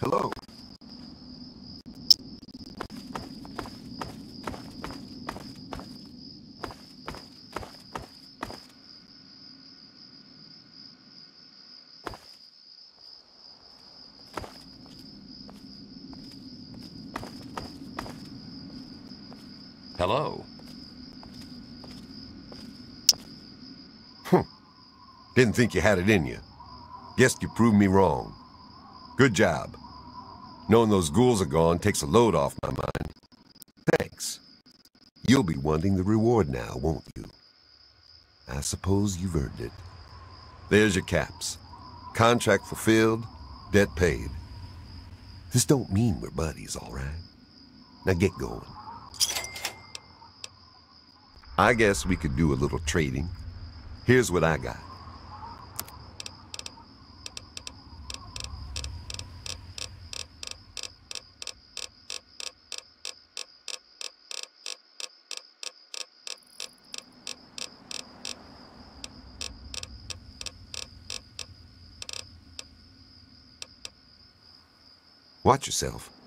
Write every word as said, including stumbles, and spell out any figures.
Hello. Hello. Huh. Didn't think you had it in you. Guess you proved me wrong. Good job. Knowing those ghouls are gone takes a load off my mind. Thanks. You'll be wanting the reward now, won't you? I suppose you've earned it. There's your caps. Contract fulfilled, debt paid. This don't mean we're buddies, all right? Now get going. I guess we could do a little trading. Here's what I got. Watch yourself.